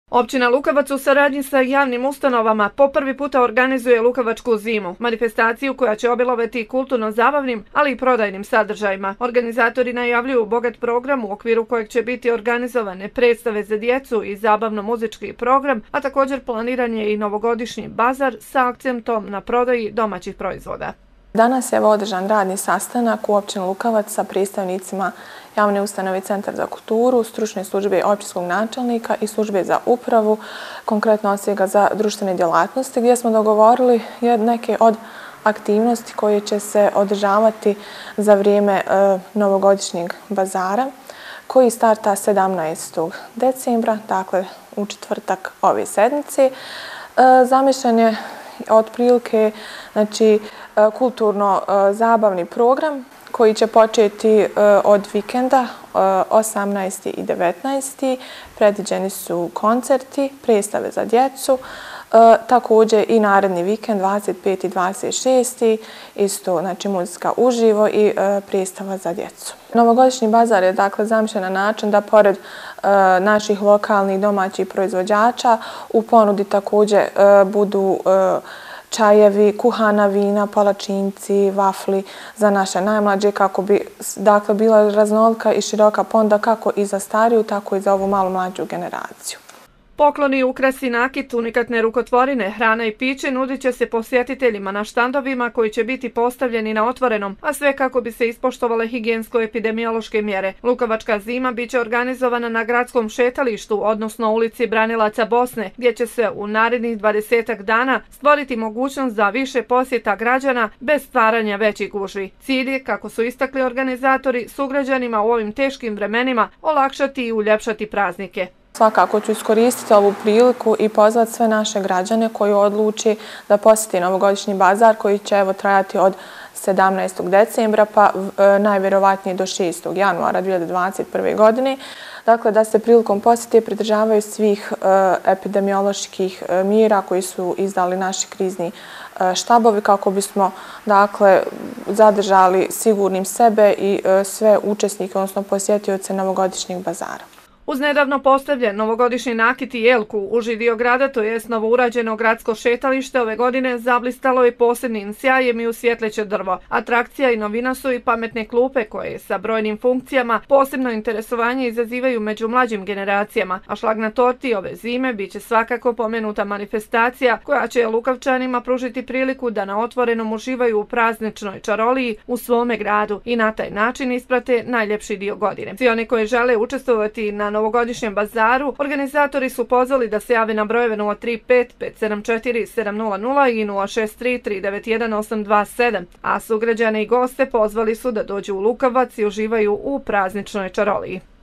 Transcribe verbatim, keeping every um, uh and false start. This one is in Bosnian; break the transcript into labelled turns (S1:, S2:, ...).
S1: Općina Lukovac u saradnji sa javnim ustanovama po prvi puta organizuje Lukovačku zimu, manifestaciju koja će obilovati kulturno-zabavnim, ali i prodajnim sadržajima. Organizatori najavljuju bogat program u okviru kojeg će biti organizovane predstave za djecu i zabavno-muzički program, a također planiran je i novogodišnji bazar sa akcentom na prodaji domaćih proizvoda.
S2: Danas je održan radni sastanak u općini Lukovac sa predstavnicima javne ustanove Centar za kulturu, stručne službe općinskog načelnika i službe za upravu, konkretno odsjeka za društvene djelatnosti, gdje smo dogovorili neke od aktivnosti koje će se održavati za vrijeme novogodišnjeg bazara, koji starta sedamnaestog decembra, dakle u četvrtak ove sedmice. Zamišljen je otprilike znači, kulturno-zabavni program koji će početi od vikenda osamnaesti i devetnaesti Predviđeni su koncerti, predstave za djecu, također i naredni vikend dvadeset peti i dvadeset šesti isto znači muzika uživo i predstava za djecu. Novogodišnji bazar je dakle zamišljen na način da pored naših lokalnih domaćih proizvođača u ponudi također budu čajevi, kuhana vina, palačinci, vafli za naše najmlađe kako bi dakle bila raznolika i široka ponuda kako i za stariju, tako i za ovu malo mlađu generaciju.
S1: Pokloni, ukrasi, nakit, unikatne rukotvorine, hrana i piće nudit će se posjetiteljima na štandovima koji će biti postavljeni na otvorenom, a sve kako bi se ispoštovale higijensko-epidemiološke mjere. Lukovačka zima biće organizovana na gradskom šetalištu, odnosno ulici Branilaca Bosne, gdje će se u narednih dvadesetak dana stvoriti mogućnost za više posjeta građana bez stvaranja većih gužvi. Cilj je, kako su istakli organizatori, sugrađanima u ovim teškim vremenima olakšati i uljepšati praznike.
S2: Svakako ću iskoristiti ovu priliku i pozvati sve naše građane koji odluči da posjeti novogodišnji bazar koji će evo trajati od sedamnaestog decembra pa najvjerovatnije do šestog januara dvije hiljade dvadeset prve. godine. Dakle, da se prilikom posjete pridržavaju svih epidemioloških mjera koji su izdali naši krizni štabovi kako bismo dakle zadržali sigurnim sebe i sve učesnike, odnosno posjetioce novogodišnjeg bazara.
S1: Uz nedavno postavljen novogodišnji nakit i jelku, uži dio grada, to jest novourađeno gradsko šetalište, ove godine zablistalo je posebnim sjajem i usvjetleće drvo. Atrakcija i novina su i pametne klupe koje sa brojnim funkcijama posebno interesovanje izazivaju među mlađim generacijama, a šlag na torti ove zime biće svakako pomenuta manifestacija koja će Lukavčanima pružiti priliku da na otvorenom uživaju u prazničnoj čaroliji u svome gradu i na taj način isprate najljepši dio godine. Svi oni koji žele učestvovati na novogodišnjem bazaru, organizatori su pozvali da se jave na brojeve nula tri pet pet sedam četiri sedam nula nula i nula šest tri tri devet jedan osam dva sedam, a sugrađane i goste pozvali su da dođu u Lukovac i uživaju u prazničnoj čaroliji.